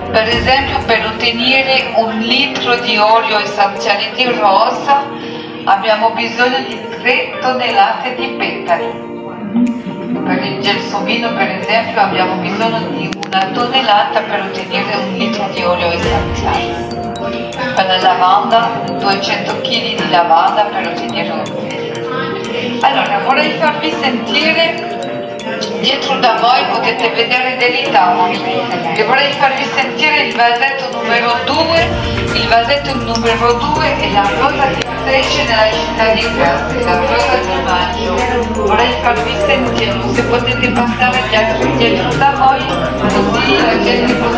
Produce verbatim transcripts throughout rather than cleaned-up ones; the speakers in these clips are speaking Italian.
Per esempio, per ottenere un litro di olio essenziale di rosa abbiamo bisogno di tre tonnellate di petali. Per il gelsomino, per esempio, abbiamo bisogno di una tonnellata per ottenere un litro di olio essenziale. Per la lavanda, duecento chili di lavanda per ottenere un litro. Allora, vorrei farvi sentire, dietro da voi potete vedere dei tavoli e vorrei farvi sentire il vasetto numero due. Il vasetto numero due è la rosa che cresce nella città di Grasse, la rosa di maggio. Vorrei farvi sentirlo, se potete passare dietro da voi, così la gente può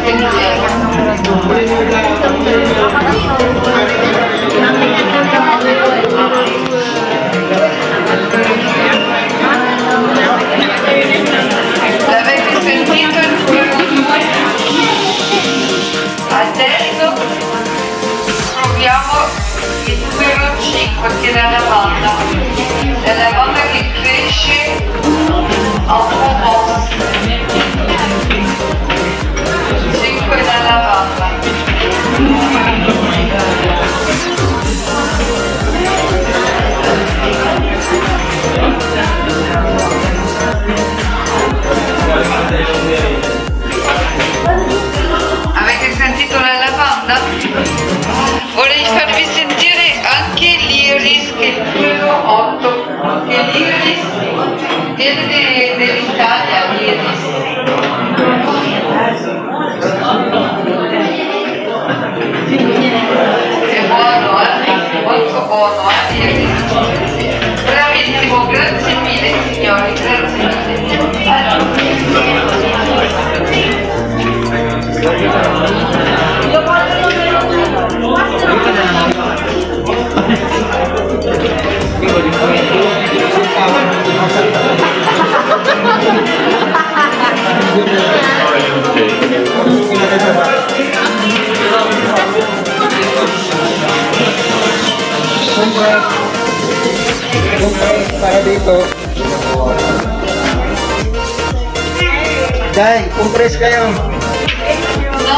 L'avete sentito il numero due? Adesso proviamo il numero cinque, che è la lavanda. La lavanda che cresce a un po'. cinque è la lavanda. Avete sentito la lavanda? Vorrei farvi sentire anche l'iris, che è il numero otto, che l'iris viene dall'Italia, l'iris. È buono, eh? Molto buono, eh? L'iris. Bravissimo, grazie mille signori, grazie mille. Allora. Para dito. Dai, compress kayo. No.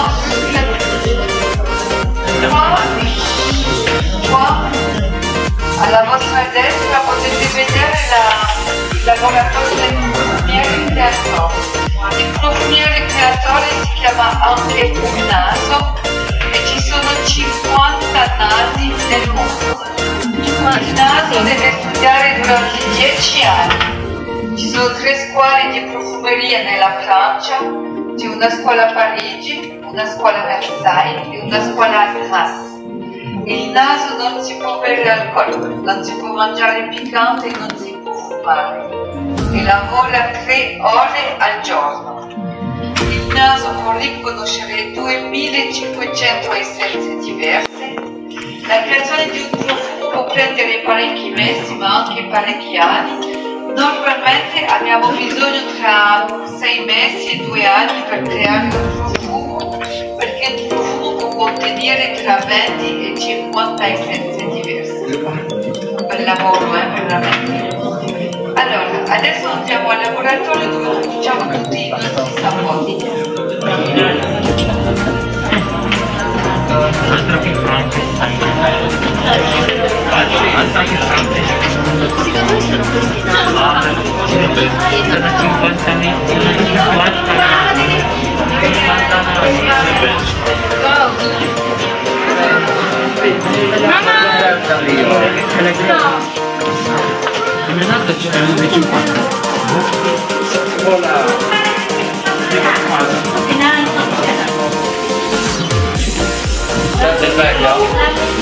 Qua, alla vostra destra potete vedere la, il laboratorio del profumiere creatore. Il profumiere creatore si chiama anche un naso e ci sono cinquanta nasi nel mondo. Il naso deve studiare durante dieci anni. Ci sono tre scuole di profumeria nella Francia, c'è una scuola a Parigi, una scuola a Versailles e una scuola a Grasse. Il naso non si può bere alcol, non si può mangiare piccante e non si può fumare. E lavora tre ore al giorno. Il naso può riconoscere duemilacinquecento essenze diverse. La creazione di un profumo può prendere parecchi mesi ma anche parecchi anni. Normalmente abbiamo bisogno tra sei mesi e due anni per creare un profumo, perché un profumo può contenere tra venti e cinquanta essenze diverse. Bel lavoro, eh, veramente. Allora, adesso andiamo al laboratorio dove produciamo tutti i nostri sapori. Altro che fronte. Altro che fronte. Secondo me sono questi nasi. Sono cinquanta metri, cinquanta nasi. cinquanta nasi. Mamma! No! Come nato c'è un cinquanta. State sveglio?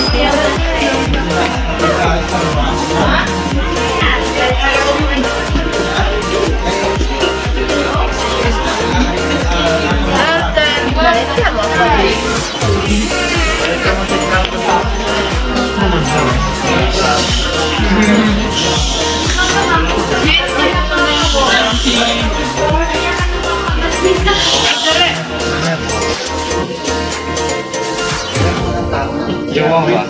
Jehovah.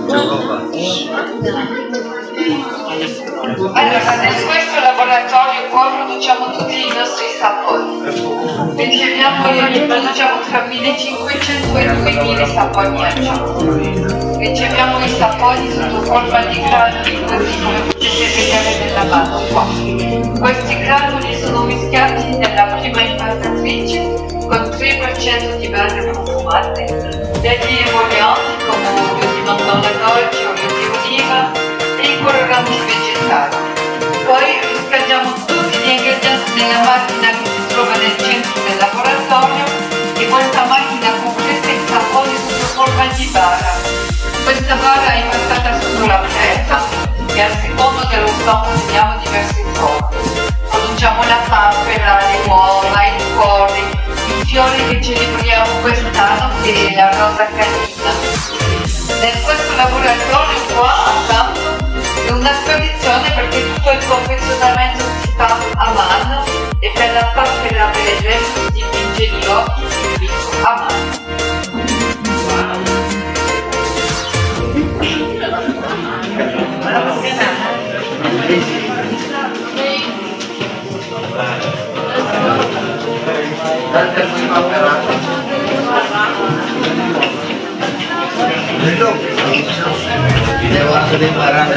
Allora, nel questo laboratorio qua produciamo tutti i nostri saponi. Riceviamo e produciamo tra millecinquecento e duemila saponi al giorno. Riceviamo i saponi sotto forma di granuli, così come potete vedere nella mano qua. Questi granuli sono mischiati nella prima impastatrice con tre per cento di base profumate, degli emollienti come olio di mandorla dolce, olio di oliva e i coloranti vegetali. Poi riscaldiamo tutti gli ingredienti nella macchina che si trova nel centro del laboratorio e questa macchina completa i saponi sotto forma di bara. Questa bara è impastata sotto la pressa e a secondo dello stampo teniamo diverse forme. Produciamo la papera, le uova, il cuore, il fiore che celebriamo quest'anno che è la rosa canina. In questo laboratorio qua accanto è una tradizione perché tutto il confezionamento si fa a mano e per la papera per esempio si dipinge gli occhi si dipingono a mano. Devo anche imparare.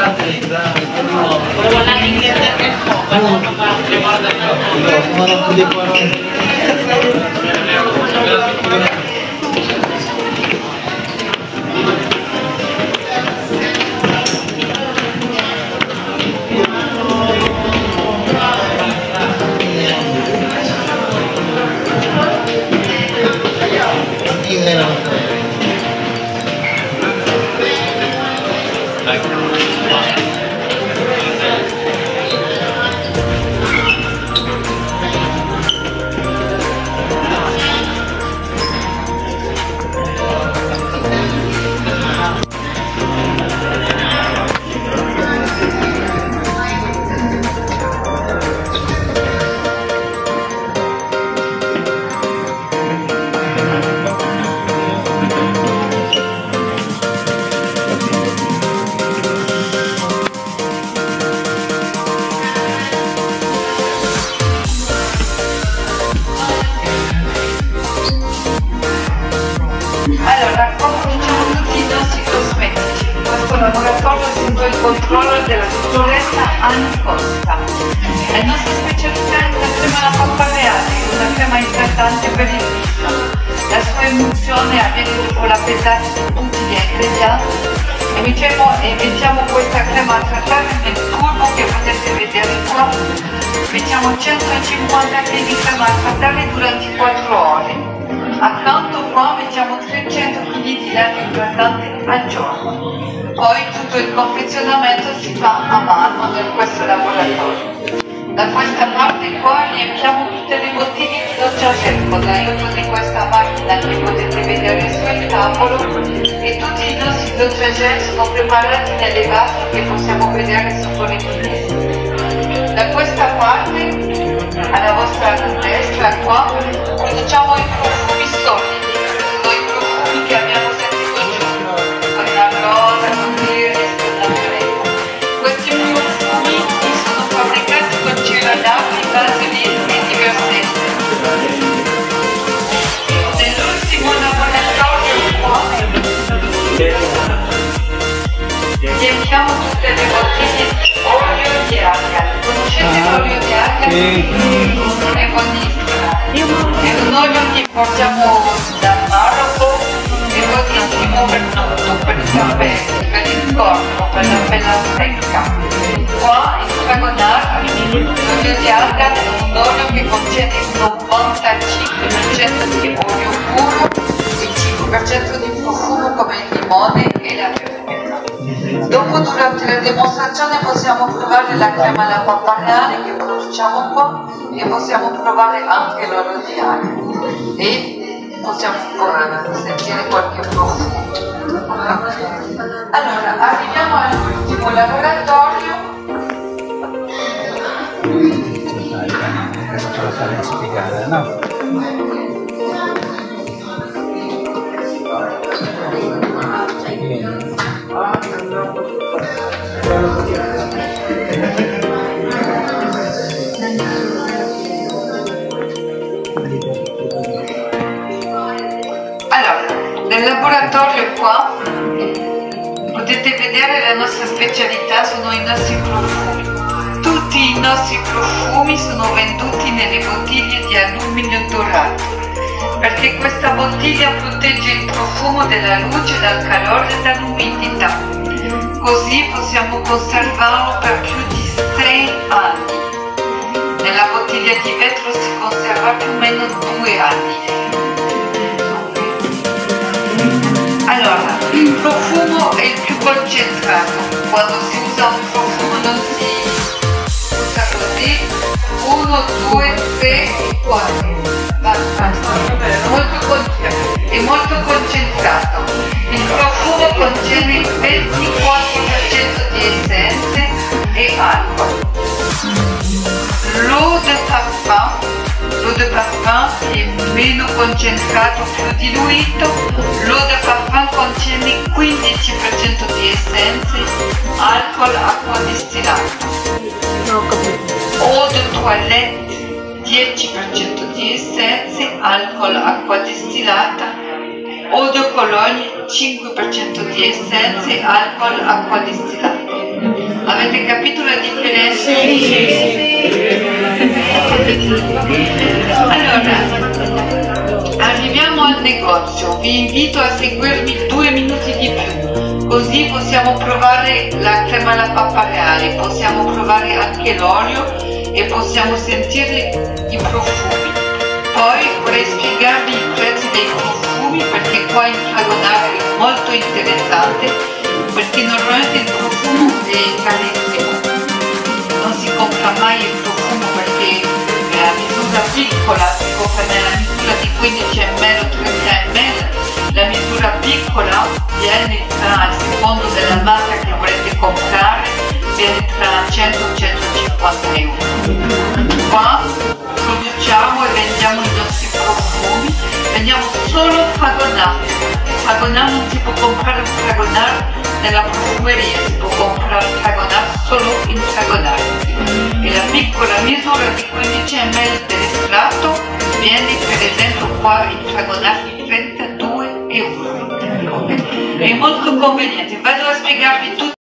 Allora, qua cominciamo tutti i nostri cosmetici. In questo laboratorio sento il controllo della dottoressa Anni Costa. La nostra specialità è la crema alla pappa reale, una crema idratante per il viso. La sua emulsione avviene dopo la pesata di tutti gli ingredienti e mettiamo, e mettiamo questa crema a trattare nel tubo che potete vedere qua. Mettiamo centocinquanta chilogrammi di crema a trattare durante quattro ore. Accanto qua mettiamo trecento chilogrammi di latte idratante al giorno. Poi tutto il confezionamento si fa a mano in questo laboratorio. Da questa parte qua riempiamo tutte le bottiglie di dolce a gel con l'aiuto di questa macchina che potete vedere sul tavolo e tutti i nostri dolce a gel sono preparati nelle vasi che possiamo vedere sotto le finestre. Da questa parte, alla vostra destra qua, produciamo i profumi solidi, sono i profumi che abbiamo sentito giù, con la rosa, con l'iris, con la violetta. Questi profumi sono fabbricati con cera d'acqua, vaseline e diverse essenze. Nell'ultimo laboratorio qua riempiamo tutte le bottiglie di olio di argan. Conoscete l'olio di argan? Sì. È buonissimo. È un olio che portiamo dal Marocco, è buonissimo per tutto, per i capelli, per il corpo, per la pelle secca. Qua in Fragonard l'olio di argan è un olio che contiene il novantacinque per cento di olio puro, il cinque per cento di profumo come il limone e la vergogna. Dopo, durante la dimostrazione, possiamo provare la crema alla pappa reale che produciamo qua e possiamo provare anche l'olio di argan e possiamo sentire qualche profumo. Allora, arriviamo all'ultimo laboratorio. Adesso ce la faremo spiegare, no? laboratorio qua potete vedere la nostra specialità sono i nostri profumi. Tutti i nostri profumi sono venduti nelle bottiglie di alluminio dorato, perché questa bottiglia protegge il profumo dalla luce, dal calore e dall'umidità. Così possiamo conservarlo per più di sei anni. Nella bottiglia di vetro si conserva più o meno due anni. Allora, il profumo è il più concentrato. Quando si usa un profumo non si usa così. Uno, due, tre, quattro. Basta. Molto è molto concentrato. Il profumo contiene il ventiquattro per cento di essenze e alcol. L'eau de parfum, l'eau de parfum è meno concentrato, più diluito. L'eau de parfum contiene quindici per cento di essenze, alcol, acqua distillata. Eau de toilette, dieci per cento di essenze, alcol, acqua distillata. Eau de cologne, cinque per cento di essenze, alcol, acqua distillata. Avete capito la differenza? Sì, sì. Allora, arriviamo al negozio. Vi invito a seguirmi due minuti di più, così possiamo provare la crema alla pappa reale, possiamo provare anche l'olio e possiamo sentire i profumi. Poi vorrei spiegarvi i prezzi dei profumi, perché qua in Fragonard è molto interessante, perché normalmente il profumo è carissimo, non si compra mai il profumo perché la misura piccola si compra nella misura di quindici millilitri o trenta millilitri, la misura piccola viene tra, a secondo della marca che volete comprare, viene tra cento e centocinquanta euro. Qua produciamo e vendiamo i nostri profumi, vendiamo solo Fragonard. Fragonard non si può comprare un Fragonard nella profumeria, si può comprare un Fragonard solo in Fragonard. E la piccola misura di quindici millilitri dell'estratto viene per esempio qua in Fragonard di trentadue euro. È molto conveniente, vado a spiegarvi tutto.